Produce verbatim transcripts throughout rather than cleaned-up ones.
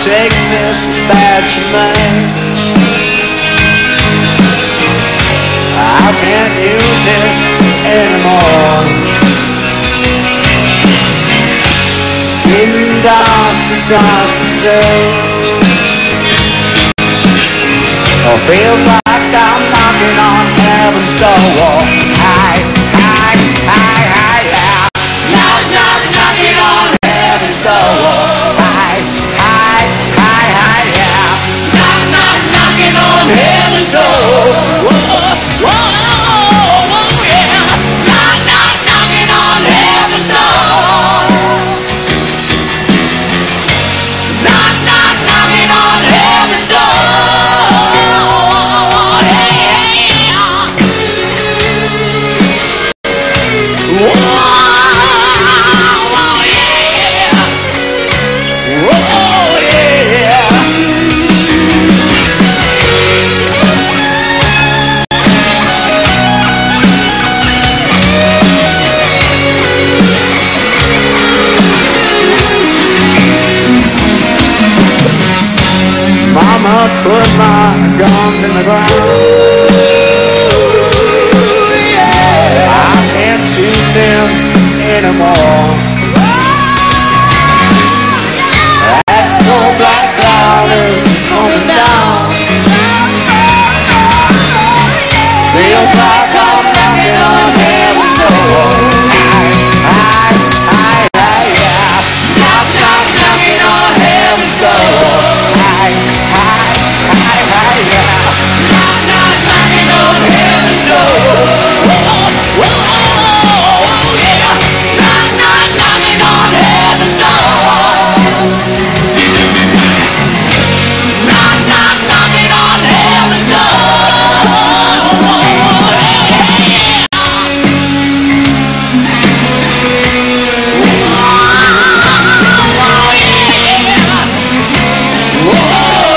take this bad man. I can't use it anymore. Getting down to dark to say, I feel like I'm knocking on heaven's door. Hi, hi, hi, hi, yeah. Knock, knock, knocking on heaven's door. Hi, hi, hi, hi, yeah. Knock, knock, knocking on heaven's door. Whoa, whoa, whoa, yeah. Knock, knock, knocking on heaven's door. Knock, knock, knocking on heaven's door. Mama put my guns in the ground. Yeah. I can't shoot them anymore. That cold black cloud is coming down. Feels like I'm knocking on heaven's door. Hi, hi, hi, yeah. Knock, knock, knocking on heaven's door. Hi, hi, hi, hi, yeah. Knock, knock, knocking on heaven's door. Whoa, whoa, yeah. Knock, knock, knocking on heaven's door. Knock, knock, knocking on heaven's door. Yeah. Whoa, yeah. Whoa.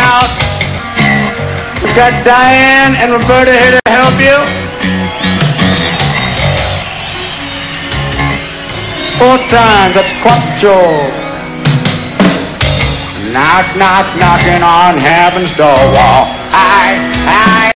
house. We got Diane and Roberta here to help you. Four times, that's quattro. Knock, knock, knocking on heaven's door wall. I, I,